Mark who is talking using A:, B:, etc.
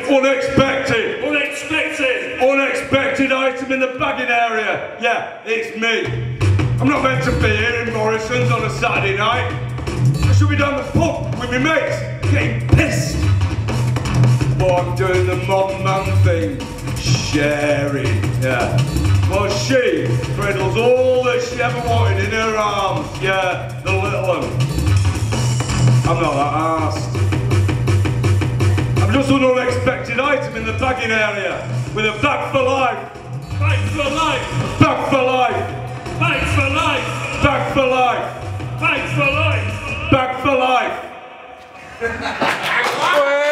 A: Unexpected.
B: Unexpected.
A: Unexpected item in the bagging area. Yeah, it's me. I'm not meant to be here in Morrison's on a Saturday night. I should be down the pub with my mates, getting pissed. But I'm doing the modern man thing, sharing. Yeah. Well, she cradles all that she ever wanted in her arms. Yeah, the little one. I'm not that arsed. I'm just an unexpected item in the bagging area with a bag for life.
B: Bag for life.
A: Bag for life.
B: Bag for life.
A: Bag for life.
B: Bag for life.
A: Bag for life.